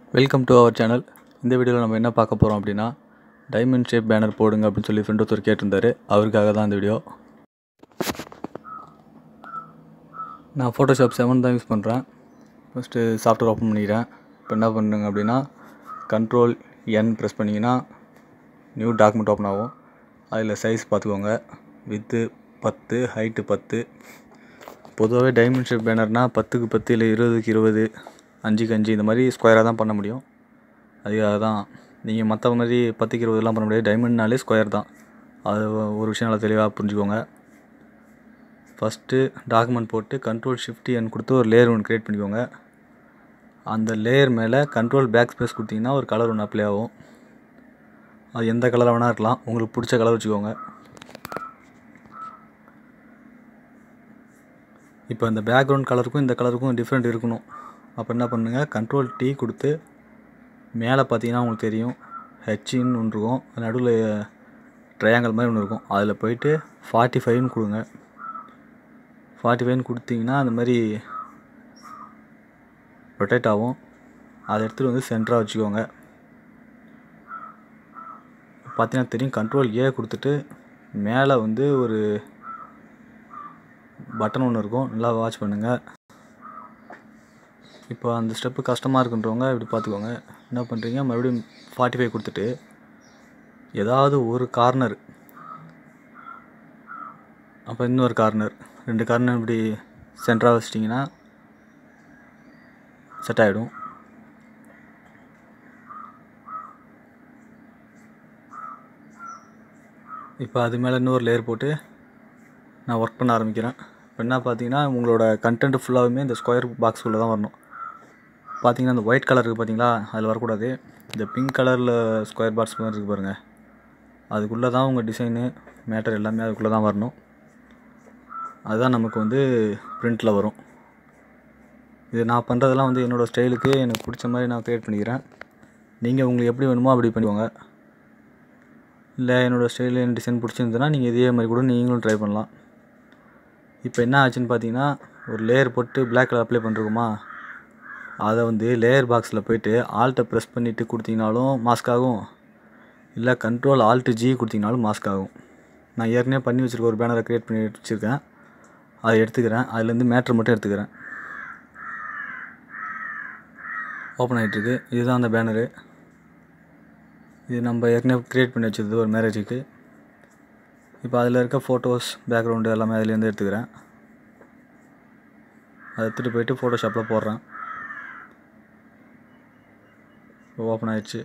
Welcome to our channel. இந்த வீடியோவில் நம்ம என்ன பார்க்க போகிறோம் அப்படின்னா, டைமண்ட் ஷேப் பேனர் போடுங்க அப்படின்னு சொல்லி ஃப்ரெண்ட் ஒருத்தர் கேட்டிருந்தாரு. அவருக்காக தான் இந்த வீடியோ. நான் ஃபோட்டோஷாப் 7 தான் யூஸ் பண்ணுறேன். ஃபஸ்ட்டு சாஃப்ட்வேர் ஓப்பன் பண்ணிக்கிறேன். இப்போ என்ன பண்ணுங்க அப்படின்னா, Ctrl+N ப்ரெஸ் பண்ணிங்கன்னா நியூ டாக்குமெண்ட் ஓப்பன் ஆகும். அதில் சைஸ் பார்த்துக்கோங்க. Width 10, height 10. பொதுவாகவே டைமண்ட் ஷேப் பேனர்னால் 10க்கு 10 இல்லை 20க்கு 20, 5க்கு 5 இந்த மாதிரி ஸ்கொயராக தான் பண்ண முடியும். அதுக்காக தான் நீங்கள் மற்ற மாதிரி 10க்கு 20 பண்ண முடியாது. டைமண்ட்னாலே ஸ்கொயர் தான். அது ஒரு விஷயம் நல்லா தெளிவாக புரிஞ்சுக்கோங்க. ஃபஸ்ட்டு டாக்குமெண்ட் போட்டு Ctrl+Shift+N கொடுத்து ஒரு லேயர் ஒன்று க்ரியேட் பண்ணிக்கோங்க. அந்த லேயர் மேலே Ctrl+Backspace கொடுத்தீங்கன்னா ஒரு கலர் ஒன்று அப்ளை ஆகும். அது எந்த கலராக வேணால் இருக்கலாம், உங்களுக்கு பிடிச்ச கலர் வச்சுக்கோங்க. இப்போ இந்த பேக்ரவுண்ட் கலருக்கும் இந்த கலருக்கும் டிஃப்ரெண்ட் இருக்கணும். அப்போ என்ன பண்ணுங்கள், Ctrl+T கொடுத்து மேலே பார்த்தீங்கன்னா உங்களுக்கு தெரியும் ஹெச்ன்னு ஒன்று இருக்கும். நடுவில் ட்ரையாங்கல் மாதிரி ஒன்று இருக்கும். அதில் போயிட்டு 45ன்னு கொடுங்க. 45ன்னு கொடுத்தீங்கன்னா அந்த மாதிரி ரொட்டேட் ஆகும். அதை எடுத்துகிட்டு வந்து சென்டராக வச்சுக்கோங்க. பார்த்தீங்கன்னா தெரியும், Ctrl+A கொடுத்துட்டு மேலே வந்து ஒரு பட்டன் ஒன்று இருக்கும். நல்லா வாட்ச் பண்ணுங்கள். இப்போ அந்த ஸ்டெப்பு கஷ்டமாக இருக்குன்றவங்க இப்படி பார்த்துக்கோங்க. என்ன பண்ணுறீங்க, மறுபடியும் 45 கொடுத்துட்டு ஏதாவது ஒரு கார்னர், அப்போ இன்னொரு கார்னர், 2 கார்னர் இப்படி சென்டராக வச்சிட்டிங்கன்னா செட் ஆகிடும். இப்போ அது மேலே இன்னொரு லேயர் போட்டு நான் ஒர்க் பண்ண ஆரம்பிக்கிறேன். இப்போ என்ன பார்த்தீங்கன்னா, உங்களோட கண்டென்ட் ஃபுல்லாகவுமே இந்த ஸ்கொயர் பாக்ஸ்குள்ளே தான் வரணும். பார்த்தீங்கன்னா இந்த ஒயிட் கலர் இருக்குது பார்த்தீங்களா, அதில் வரக்கூடாது. இந்த பிங்க் கலரில் ஸ்கொயர் பாக்ஸ் மாதிரி இருக்குது பாருங்கள், அதுக்குள்ளே தான் உங்கள் டிசைனு மேட்டர் எல்லாமே அதுக்குள்ளே தான் வரணும். அதுதான் நமக்கு வந்து பிரிண்டில் வரும். இது நான் பண்ணுறதெல்லாம் வந்து என்னோடய ஸ்டைலுக்கு எனக்கு பிடிச்ச மாதிரி நான் க்ரியேட் பண்ணிக்கிறேன். நீங்கள் உங்களுக்கு எப்படி வேணுமோ அப்படி பண்ணிக்கோங்க. இல்லை என்னோடய ஸ்டைலு என் டிசைன் பிடிச்சிருந்ததுன்னா நீங்கள் இதே மாதிரி கூட நீங்களும் ட்ரை பண்ணலாம். இப்போ என்ன ஆச்சுன்னு பார்த்தீங்கன்னா, ஒரு லேயர் போட்டு பிளாக் கலர் அப்ளை பண்ணிருக்குமா, அதை வந்து லேயர் பாக்ஸில் போய்ட்டு ஆல்ட்டை ப்ரெஸ் பண்ணிவிட்டு கொடுத்தீங்கனாலும் மாஸ்க் ஆகும், இல்லை Ctrl+Alt+G கொடுத்தீங்கனாலும் மாஸ்க் ஆகும். நான் ஏற்கனவே பண்ணி வச்சுருக்க ஒரு பேனரை க்ரியேட் பண்ணி வச்சுருக்கேன். அதை எடுத்துக்கிறேன். அதுலேருந்து மேட்ரு மட்டும் எடுத்துக்கிறேன். ஓப்பன் ஆகிட்டுருக்கு. இதுதான் அந்த பேனரு. இது நம்ம ஏற்கனவே க்ரியேட் பண்ணி வச்சது ஒரு மேரேஜுக்கு. இப்போ அதில் இருக்க ஃபோட்டோஸ், பேக்ரவுண்டு எல்லாமே அதுலேருந்து எடுத்துக்கிறேன். அதை எடுத்துகிட்டு போய்ட்டு ஃபோட்டோஷாப்பில் போடுறேன். ஓப்பன் ஆகிடுச்சு.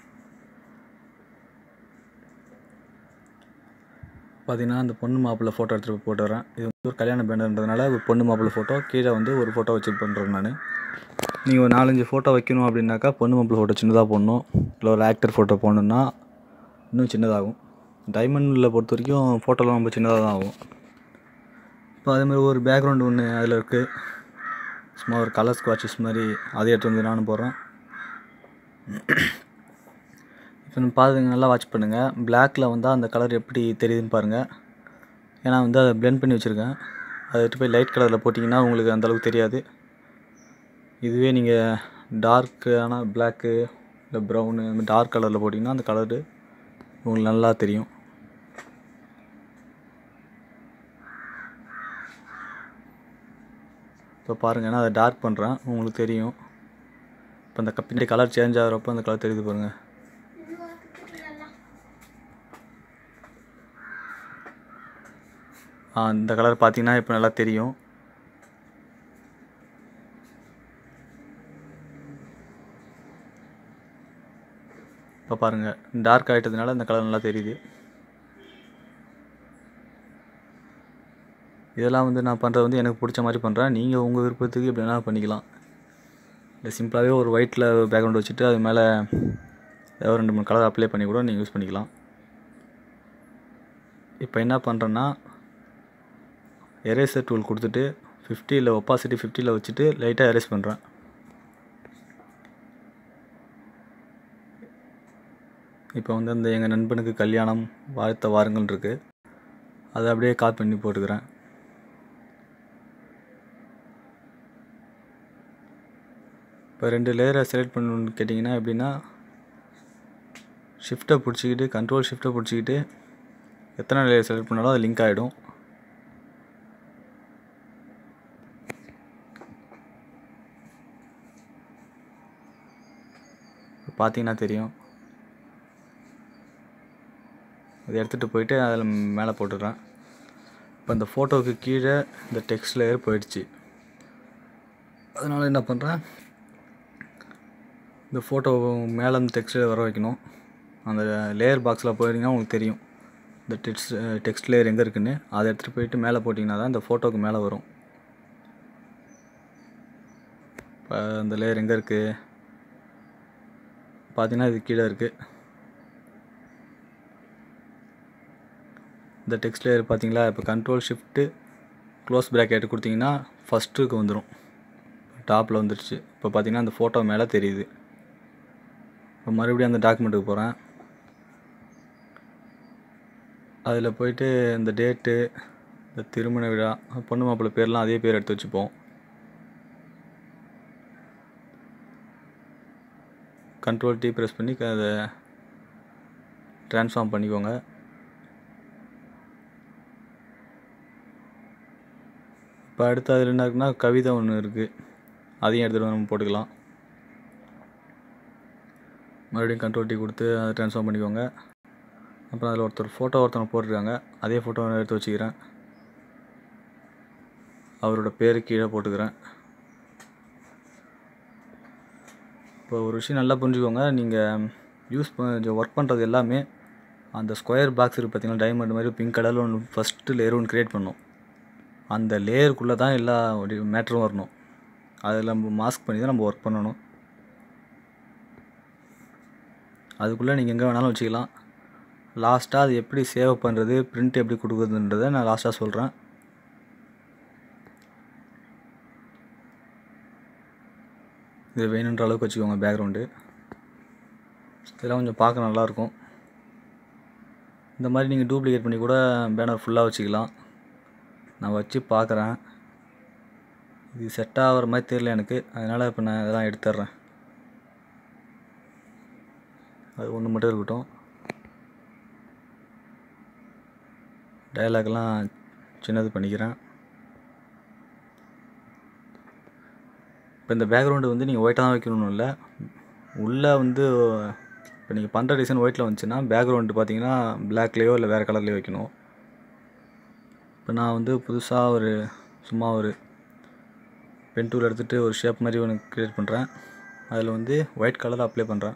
பார்த்தீங்கன்னா அந்த பொண்ணு மாப்பிள்ளை ஃபோட்டோ எடுத்துகிட்டு போட்டுறேன். இது வந்து ஒரு கல்யாண பேனர்ன்றதுனால ஒரு பொண்ணு மாப்பிள்ளை ஃபோட்டோ, கீழே வந்து ஒரு ஃபோட்டோ வச்சு பண்ணுறேன் நான். நீங்கள் ஒரு 4-5 ஃபோட்டோ வைக்கணும் அப்படின்னாக்கா பொண்ணு மாப்பிள்ளை ஃபோட்டோ சின்னதாக போடணும். இல்லை ஒரு ஆக்டர் ஃபோட்டோ போடணுன்னா இன்னும் சின்னதாகும். டைமண்டில் பொறுத்த வரைக்கும் ஃபோட்டோலாம் ரொம்ப சின்னதாக தான் ஆகும். இப்போ அதேமாதிரி ஒரு பேக்ரவுண்டு ஒன்று அதில் இருக்குது, சும்மா ஒரு கலர் ஸ்குவாட்சஸ் மாதிரி, அதை எடுத்து வந்து நானும் போடுறேன். இப்போ நம்ம பார்த்துங்க, நல்லா வாட்ச் பண்ணுங்கள். பிளாக்கில் வந்தால் அந்த கலர் எப்படி தெரியுதுன்னு பாருங்கள். ஏன்னா வந்து அதை பிளெண்ட் பண்ணி வச்சுருக்கேன். அதை எடுத்து போய் லைட் கலரில் போட்டிங்கன்னா உங்களுக்கு அந்தளவுக்கு தெரியாது. இதுவே நீங்கள் டார்க்கான பிளாக்கு இல்லை ப்ரௌனு அந்த டார்க் கலரில் போட்டிங்கன்னா அந்த கலரு உங்களுக்கு நல்லா தெரியும். இப்போ பாருங்கள், நான் அதை டார்க் பண்ணுறேன், உங்களுக்கு தெரியும். இப்போ அந்த பின்னாடி கலர் சேஞ்ச் ஆகிறப்போ அந்த கலர் தெரியுது பாருங்கள். இந்த கலர் பார்த்தீங்கன்னா இப்போ நல்லா தெரியும். இப்போ பாருங்கள், டார்க் ஆகிட்டதுனால இந்த கலர் நல்லா தெரியுது. இதெல்லாம் வந்து நான் பண்ணுறது வந்து எனக்கு பிடிச்ச மாதிரி பண்ணுறேன். நீங்கள் உங்கள் விருப்பத்துக்கு எப்படி வேணாலும் பண்ணிக்கலாம். இல்லை சிம்பிளாகவே ஒரு ஒயிட்டில் பேக்ரவுண்ட் வச்சுட்டு அது மேலே ஏதோ 2-3 கலர் அப்ளை பண்ணி கூட நீங்கள் யூஸ் பண்ணிக்கலாம். இப்போ என்ன பண்ணுறேன்னா, எரேசர் டூல் கொடுத்துட்டு 50 ஒப்பாசிட்டி 50 வச்சுட்டு லைட்டாக எரேஸ் பண்ணுறேன். இப்போ வந்து அந்த எங்கள் நண்பனுக்கு கல்யாணம் வாழ்த்த வாருங்கள் இருக்குது, அதை அப்படியே காப்பி பண்ணி போட்டுக்கிறேன். இப்போ 2 லேயரை செலக்ட் பண்ணணுன்னு கேட்டிங்கன்னா எப்படின்னா, ஷிஃப்ட்டை பிடிச்சிக்கிட்டு கண்ட்ரோல் ஷிஃப்ட்டை பிடிச்சிக்கிட்டு எத்தனை லேயர் செலக்ட் பண்ணாலும் அது லிங்க் ஆகிடும். பார்த்தீங்கன்னா தெரியும். அதை எடுத்துகிட்டு போயிட்டு அதில் மேலே போட்டுடுறேன். இப்போ இந்த ஃபோட்டோவுக்கு கீழே இந்த டெக்ஸ்ட் லேயர் போயிடுச்சு. அதனால் என்ன பண்ணுறேன், இந்த ஃபோட்டோ மேலே இந்த டெக்ஸ்ட் லேயர் வர வைக்கணும். அந்த லேயர் பாக்ஸில் போயிட்டீங்கன்னா உங்களுக்கு தெரியும் இந்த டெக்ஸ்ட் லேயர் எங்கே இருக்குன்னு. அதை எடுத்துகிட்டு போயிட்டு மேலே போட்டிங்கன்னா தான் இந்த ஃபோட்டோவுக்கு மேலே வரும். இப்போ அந்த லேயர் எங்கே இருக்குது பார்த்தீங்கன்னா இது கீழே இருக்குது. இந்த டெக்ஸ்ட் லேயர் பார்த்தீங்களா, இப்போ கண்ட்ரோல் ஷிஃப்ட்டு க்ளோஸ் ப்ராக்கெட் கொடுத்தீங்கன்னா ஃபஸ்ட்டுக்கு வந்துடும், டாப்பில் வந்துடுச்சு. இப்போ பார்த்தீங்கன்னா அந்த ஃபோட்டோ மேலே தெரியுது. இப்போ மறுபடியும் அந்த டாக்குமெண்ட்டுக்கு போகிறேன். அதில் போயிட்டு இந்த டேட்டு, இந்த திருமண விழா, பொண்ணு மாப்பிள்ளை பேர்லாம் அதே பேர் எடுத்து வச்சுப்போம். கண்ட்ரோல் T ப்ரெஸ் பண்ணி அதை ட்ரான்ஸ்ஃபார்ம் பண்ணிக்கோங்க. இப்போ அடுத்து அதில் என்ன இருக்குன்னா கவிதை ஒன்று இருக்குது, அதையும் எடுத்துகிட்டு நம்ம போட்டுக்கலாம். மறுபடியும் கண்ட்ரோல் T கொடுத்து அதை ட்ரான்ஸ்ஃபார்ம் பண்ணிக்கோங்க. அப்புறம் அதில் ஒருத்தவங்க போட்டிருக்காங்க, அதே ஃபோட்டோ எடுத்து வச்சுக்கிறேன். அவரோட பேர் கீழே போட்டுக்கிறேன். இப்போ ஒரு விஷயம் நல்லா புரிஞ்சுக்கோங்க, நீங்கள் ஒர்க் பண்ணுறது எல்லாமே அந்த ஸ்கொயர் பாக்ஸ் இருக்குது பார்த்தீங்கன்னா, டைமண்ட் மாதிரி பிங்க் கலரில் ஒன்று ஃபஸ்ட்டு லேயர் ஒன்று க்ரியேட் பண்ணணும். அந்த லேயருக்குள்ளே தான் எல்லா மேட்டரும் வரணும். அதில் நம்ம மாஸ்க் பண்ணி தான் நம்ம ஒர்க் பண்ணணும். அதுக்குள்ளே நீங்கள் எங்கே வேணாலும் வச்சுக்கலாம். லாஸ்ட்டாக அது எப்படி சேவ் பண்ணுறது, பிரிண்ட் எப்படி கொடுக்குறதுன்றதை நான் லாஸ்ட்டாக சொல்கிறேன். இது வேணுன்ற அளவுக்கு வச்சுக்கோங்க பேக்ரவுண்டு. இதெல்லாம் கொஞ்சம் பார்க்க நல்லாயிருக்கும். இந்த மாதிரி நீங்கள் டூப்ளிகேட் பண்ணி கூட பேனர் ஃபுல்லாக வச்சுக்கலாம். நான் வச்சு பார்க்குறேன், இது செட் ஆகிற மாதிரி தெரியல எனக்கு. அதனால் இப்போ நான் இதெல்லாம் எடுத்துட்றேன். அது ஒன்று மட்டும் இருக்கட்டும். டயலாக்லாம் சின்னது பண்ணிக்கிறேன். இப்போ இந்த பேக்ரவுண்டு வந்து நீங்கள் ஒயிட்டாக தான் வைக்கணும்னு இல்லை. உள்ளே வந்து இப்போ நீங்கள் பண்ணுற டிசைன் ஒயிட்டில் வந்துச்சுன்னா பேக்ரவுண்டு பார்த்தீங்கன்னா பிளாக்லேயோ இல்லை வேறு கலர்லேயோ வைக்கணும். இப்போ நான் வந்து புதுசாக சும்மா ஒரு பென் டூல் எடுத்துகிட்டு ஒரு ஷேப் மாதிரி ஒன்று க்ரியேட் பண்ணுறேன். அதில் வந்து ஒயிட் கலர் அப்ளை பண்ணுறேன்.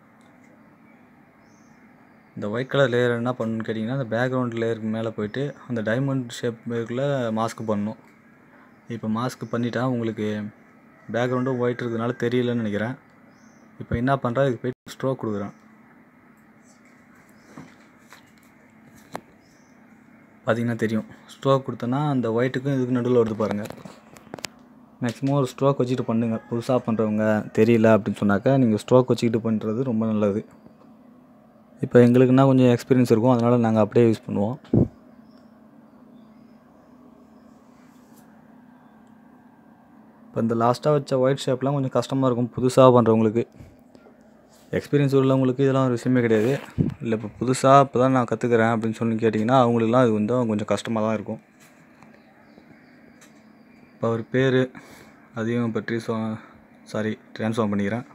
இந்த ஒயிட் கலர் லேயர் என்ன பண்ணணுன்னு கேட்டிங்கன்னா, அந்த பேக்ரவுண்ட் லேயருக்கு மேலே போயிட்டு அந்த டைமண்ட் ஷேப்புக்குள்ளே மாஸ்க் பண்ணணும். இப்போ மாஸ்க் பண்ணிட்டா உங்களுக்கு பேக்ரவுண்டும் ஒயிட் இருக்கிறதுனால தெரியலன்னு நினைக்கிறேன். இப்போ என்ன பண்ணுறேன், இதுக்கு போய்ட்டு ஸ்ட்ரோக் கொடுக்குறேன். பார்த்தீங்கன்னா தெரியும், ஸ்ட்ரோக் கொடுத்தோன்னா அந்த ஒயிட்டுக்கும் இதுக்கு நடுவில் வருது பாருங்கள். மேக்ஸிமம் ஒரு ஸ்ட்ரோக் வச்சுக்கிட்டு பண்ணுங்கள். புதுசாக பண்ணுறவங்க தெரியல அப்படின்னு சொன்னாக்கா நீங்கள் ஸ்ட்ரோக் வச்சுக்கிட்டு பண்ணுறது ரொம்ப நல்லது. இப்போ எங்களுக்குன்னா கொஞ்சம் எக்ஸ்பீரியன்ஸ் இருக்கும், அதனால் நாங்கள் அப்படியே யூஸ் பண்ணுவோம். இப்போ இந்த லாஸ்ட்டாக வச்ச ஒயிட் ஷேப்லாம் கொஞ்சம் கஷ்டமாக இருக்கும் புதுசாக பண்ணுறவங்களுக்கு. எக்ஸ்பீரியன்ஸ் உள்ளவங்களுக்கு இதெல்லாம் ஒரு விஷயமே கிடையாது. இல்லை இப்போ புதுசாக இப்போ தான் நான் கற்றுக்கிறேன் அப்படின்னு சொல்லி கேட்டிங்கன்னா அவங்களுக்குலாம் இது வந்து கொஞ்சம் கஷ்டமாக தான் இருக்கும். இப்போ அவர் பேர் அதையும் பற்றி ட்ரான்ஸ்ஃபார்ம் பண்ணிக்கிறேன்.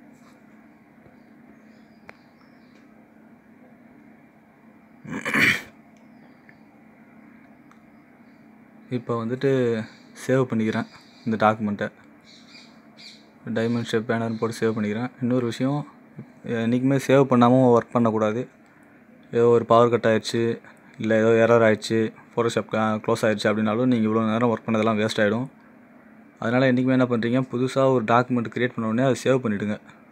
இப்போ வந்துட்டு சேவ் பண்ணிக்கிறேன் இந்த டாக்குமெண்ட்டை. டைமண்ட் ஷேப் பேனர்னு போட்டு சேவ் பண்ணிக்கிறேன். இன்னொரு விஷயம், என்றைக்குமே சேவ் பண்ணாமல் ஒர்க் பண்ணக்கூடாது. ஏதோ ஒரு பவர் கட் ஆகிடுச்சு, இல்லை ஏதோ எரர் ஆகிடுச்சு, ஃபோட்டோஷாப் க்ளோஸ் ஆகிடுச்சு அப்படின்னாலும் நீங்கள் இவ்வளோ நேரம் ஒர்க் பண்ணதெல்லாம் வேஸ்ட் ஆகிடும். அதனால் என்றைக்குமே என்ன பண்ணுறீங்க, புதுசாக ஒரு டாக்குமெண்ட் க்ரியேட் பண்ண உடனே அதை சேவ் பண்ணிவிடுங்க.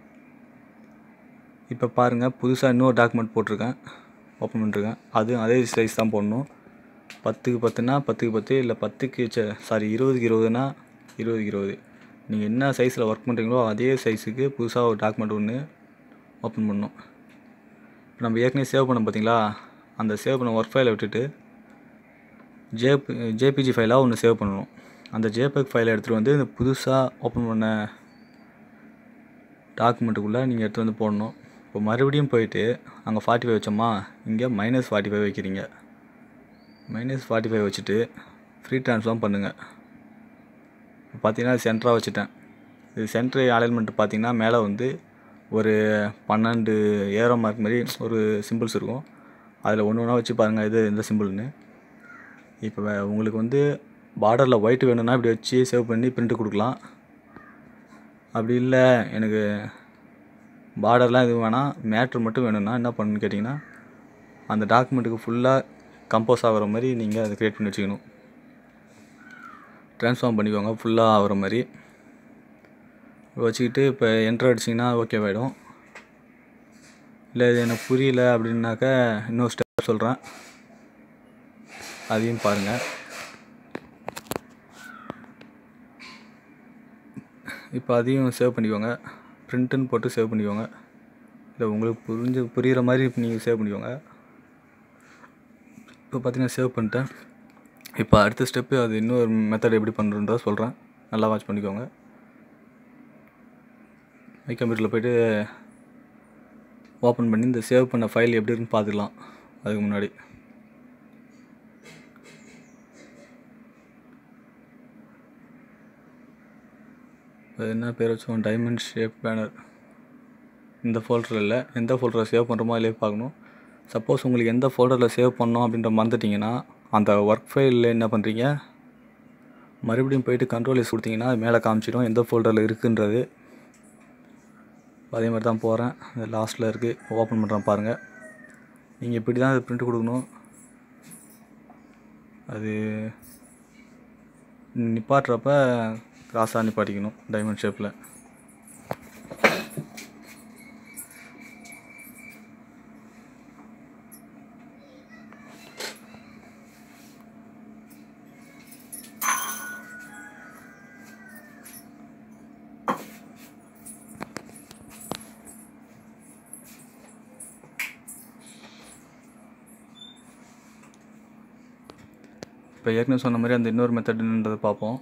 இப்போ பாருங்கள், புதுசாக இன்னொரு டாக்குமெண்ட் போட்டிருக்கேன், ஓப்பன் பண்ணிருக்கேன். அதே சைஸ் தான் போடணும். 10க்கு 10னா 10க்கு 10, இல்லை 20க்கு 20னா 20க்கு 20. நீங்கள் என்ன சைஸில் ஒர்க் பண்ணுறீங்களோ அதே சைஸுக்கு புதுசாக ஒரு டாக்குமெண்ட் ஒன்று ஓப்பன் பண்ணணும். இப்போ நம்ம ஏற்கனவே சேவ் பண்ணோம் பார்த்தீங்களா, அந்த சேவ் பண்ண ஒர்க் ஃபைலை விட்டுட்டு ஜேபிஜி ஃபைலாக ஒன்று சேவ் பண்ணணும். அந்த ஜேபிஜி ஃபைலை எடுத்துகிட்டு வந்து இந்த புதுசாக ஓப்பன் பண்ண டாக்குமெண்ட்டுக்குள்ளே நீங்கள் எடுத்து வந்து போடணும். இப்போ மறுபடியும் போயிட்டு அங்கே 45 வச்சோமா, இங்கே -45 வைக்கிறீங்க. -45 வச்சுட்டு ஃப்ரீ ட்ரான்ஸ்ஃபார்ம் பண்ணுங்கள். இப்போ பார்த்தீங்கன்னா சென்டராக வச்சுட்டேன். இது சென்ட்ரு அலைன்மெண்ட் பார்த்தீங்கன்னா மேலே வந்து ஒரு 12 ஏரோ மார்க் மாதிரி ஒரு சிம்பிள்ஸ் இருக்கும். அதில் ஒன்று ஒன்றா வச்சு பாருங்கள் இது எந்த சிம்பிள்னு. இப்போ உங்களுக்கு வந்து பார்டரில் ஒயிட் வேணும்னா இப்படி வச்சு சேவ் பண்ணி பிரிண்ட் கொடுக்கலாம். அப்படி இல்லை எனக்கு பார்டர்லாம் எதுவும் வேணாம், மேட்ரு மட்டும் வேணும்னா என்ன பண்ணணுன்னு கேட்டிங்கன்னா, அந்த டாக்குமெண்ட்டுக்கு ஃபுல்லாக கம்போஸ் ஆகிற மாதிரி நீங்கள் அதை க்ரியேட் பண்ணி வச்சுக்கணும். ட்ரான்ஸ்ஃபார்ம் பண்ணிக்கோங்க ஃபுல்லாக ஆகிற மாதிரி வச்சுக்கிட்டு இப்போ என்ட்ரு அடிச்சிங்கன்னா ஓகேவாயிடும். இல்லை இது எனக்கு புரியல அப்படின்னாக்கா இன்னொரு ஸ்டெப் சொல்கிறேன், அதையும் பாருங்கள். இப்போ அதையும் சேவ் பண்ணிக்கோங்க, பிரிண்ட்டுன்னு போட்டு சேவ் பண்ணிக்கோங்க. இல்லை உங்களுக்கு புரிகிற மாதிரி நீங்கள் சேவ் பண்ணிக்கோங்க. இப்போ பார்த்தீங்கன்னா சேவ் பண்ணிட்டேன். இப்போ அடுத்த ஸ்டெப்பு அது இன்னொரு மெத்தட் எப்படி பண்ணுறதுன்றத சொல்கிறேன், நல்லா வாட்ச் பண்ணிக்கோங்க. மை கம்ப்யூட்டரில் போய்ட்டு ஓப்பன் பண்ணி இந்த சேவ் பண்ண ஃபைல் எப்படி இருக்குன்னு பார்த்துக்கலாம். அதுக்கு முன்னாடி அது என்ன பேர் வச்சோம், டைமண்ட் ஷேப் பேனர். இந்த ஃபோல்டரில் இல்லை, எந்த ஃபோல்டரில் சேவ் பண்ணுறோமோ அதிலே பார்க்கணும். சப்போஸ் உங்களுக்கு எந்த ஃபோல்டரில் சேவ் பண்ணோம் அப்படின்ற மறந்துட்டிங்கன்னா அந்த ஒர்க் ஃபைலில் என்ன பண்ணுறீங்க, மறுபடியும் போய்ட்டு கண்ட்ரோல் கொடுத்தீங்கன்னா அது மேலே காமிச்சிடும் எந்த ஃபோல்டரில் இருக்குன்றது. அதே மாதிரி தான் போகிறேன், அது லாஸ்ட்டில் இருக்குது, ஓப்பன் பண்ணுறேன் பாருங்கள். நீங்கள் இப்படி தான் அது பிரிண்ட் கொடுக்கணும். அது நிப்பாட்டுறப்ப கிராஸாக நிப்பாட்டிக்கணும் டைமண்ட் ஷேப்பில். இப்போ ஏற்கனவே சொன்ன மாதிரி அந்த இன்னொரு மெத்தடுன்றதை பார்ப்போம்.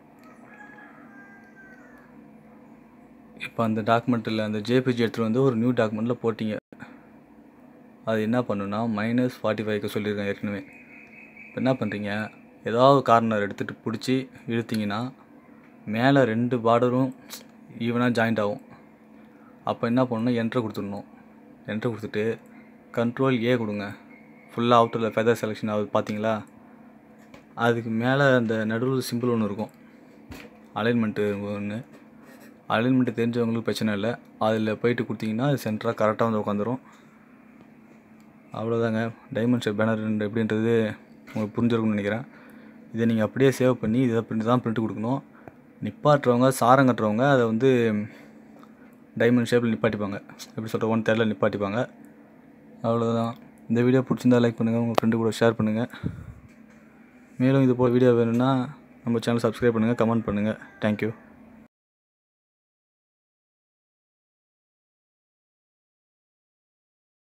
இப்போ அந்த டாக்குமெண்ட்டில் அந்த ஜேபிஜி எடுத்துகிட்டு வந்து ஒரு நியூ டாக்குமெண்ட்டில் போட்டிங்க. அது என்ன பண்ணுன்னா -45 சொல்லியிருக்கேன் ஏற்கனவே. இப்போ என்ன பண்ணுறீங்க, ஏதாவது கார்னர் எடுத்துகிட்டு பிடிச்சி இழுத்திங்கன்னா மேலே 2 பார்டரும் ஈவனாக ஜாயிண்ட் ஆகும். அப்போ என்ன பண்ணணும், என்ட்ரு கொடுத்துடணும். என்ட்ரு கொடுத்துட்டு Ctrl+A கொடுங்க. ஃபுல்லாக அவுட்டரில் ஃபெதர் செலெக்ஷன் ஆகுது பார்த்தீங்களா, அதுக்கு மேலே அந்த நடுவில் சிம்பிள் ஒன்று இருக்கும், அலைன்மெண்ட்டு ஒன்று. அலைன்மெண்ட்டு தெரிஞ்சவங்களுக்கு பிரச்சனை இல்லை, அதில் போய்ட்டு கொடுத்தீங்கன்னா அது சென்டராக கரெக்டாக வந்து உட்காந்துரும். அவ்வளோதாங்க. டைமண்ட் ஷேப் பேனர் எப்படின்றது உங்களுக்கு புரிஞ்சிருக்கும்னு நினைக்கிறேன். இதை நீங்கள் அப்படியே சேவ் பண்ணி இதை தான் பிரிண்ட் கொடுக்கணும். நிப்பாட்டுறவங்க சாரம் கட்டுறவங்க அதை வந்து டைமண்ட் ஷேப்பில் நிப்பாட்டிப்பாங்க, எப்படி சொல்கிற 1 தேர்டில் நிப்பாட்டிப்பாங்க. அவ்வளோதான். இந்த வீடியோ பிடிச்சிருந்தா லைக் பண்ணுங்கள், உங்கள் ஃப்ரெண்டு கூட ஷேர் பண்ணுங்கள். மேலும் இது போல் வீடியோ வேணும்னா நம்ம சேனல் சப்ஸ்கிரைப் பண்ணுங்கள், கமெண்ட் பண்ணுங்கள். தேங்க்யூ.